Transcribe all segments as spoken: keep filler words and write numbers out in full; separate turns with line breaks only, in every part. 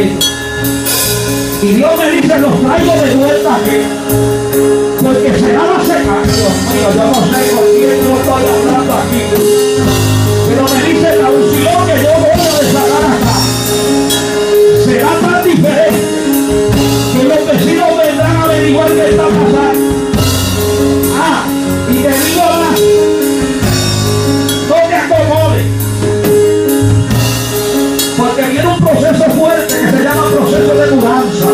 Cristo. Y Dios me dice, los traigo de vuelta aquí, porque será la semana. Dios mío, yo no sé con quién yo estoy hablando aquí, pero me dice la unción que yo voy a desatar acá será tan diferente que los vecinos vendrán a averiguar qué está pasando. Ah, y te digo más, no te acomodes, porque viene un proceso fuerte que se llama proceso de mudanza.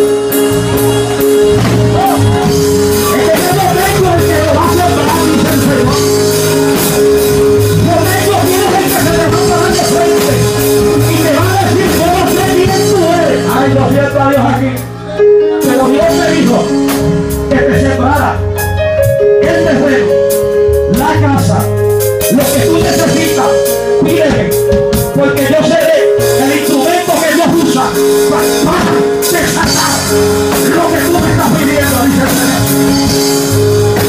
Es que yo no tengo el que lo va a sembrar, dice el Señor. Yo tengo quien es el que se levanta de frente y te va a decir, yo no sé quién tú eres. Ay, lo siento a Dios aquí. Pero Dios me dijo que te sembrara el terreno, la casa, lo que tú necesitas, pídeme, porque yo seré el instrumento que Dios usa para desatar lo que tú me estás pidiendo, dice el Señor.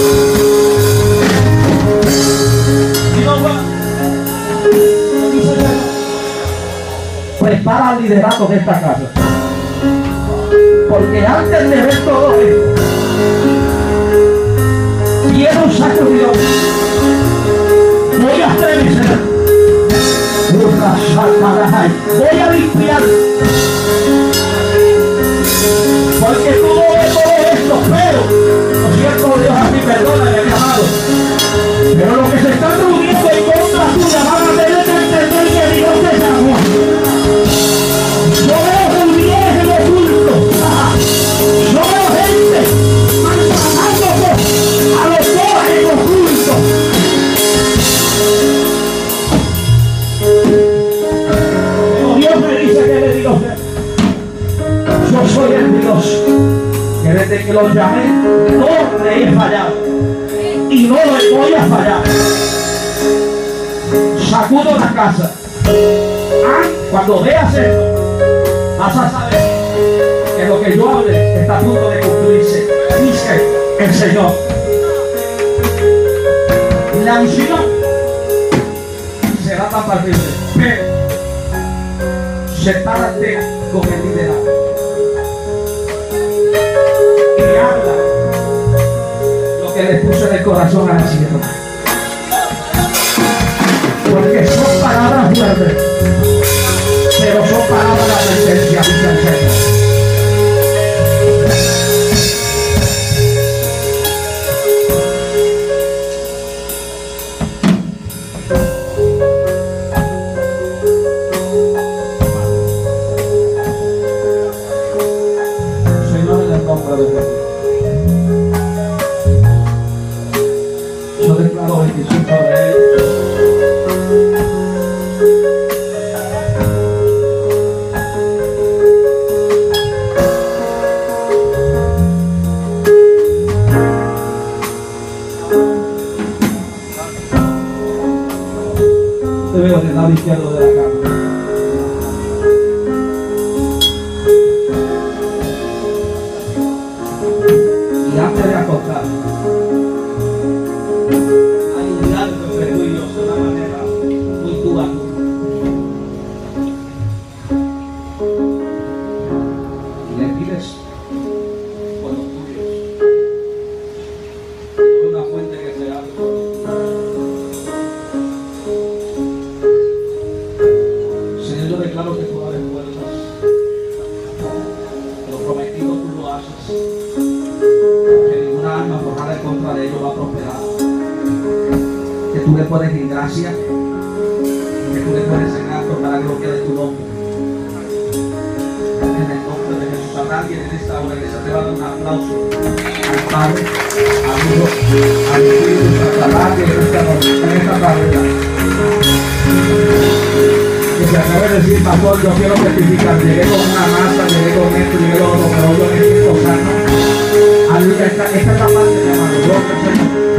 Y no va, dice el Señor, prepara el liderato de esta casa, porque antes de ver todo esto viene un sacudido. Voy a estremecer, voy a limpiar, porque tú no ves todo esto, pero lo siento, Dios, a mí perdóname, mi amado, pero lo que se está reuniendo en contra tuya van a tener que entender que Dios te llamó. Yo veo reuniones en oculto, yo veo gente maltratando a los dos en oculto. Pero Dios me dice que le digo, yo soy el Dios que desde que los llamé no le he fallado y no le voy a fallar. Sacudo la casa. Ah, cuando veas esto, vas a saber que lo que yo hable está a punto de cumplirse, dice el Señor. La unción será tan palpable, pero sepárate con el liderazgo y habla lo que le puse en el corazón a la sierva, porque son palabras fuertes, pero son palabras de advertencia, dice el Señor. Señor, en el nombre de Jesús, yo declaro bendición sobre él. Te veo del lado izquierdo de la cama. Y antes de acostar, hay un diálogo entre tú y Dios de una manera muy tú a tú. Y le pides por los tuyos, por una fuente que se abre. Señor, yo declaro que tú abres puertas, que lo prometido tú lo haces, que ninguna alma forjada en contra de ellos va a prosperar, que tú le puedes dar gracia, que tú le puedes enseñar para la gloria de tu nombre. En el nombre de Jesús, a nadie en esta hora que se te va a dar un aplauso al Padre, al Hijo, al Espíritu Santo, a nadie en esta noche, en esta carrera. Que se acabe de decir, pastor, yo quiero certificar, llegué con una masa, llegué con esto, llegué con otro, pero yo necesito sano. Aleluya, esta, esta es la parte, mi hermano, gloria al Señor.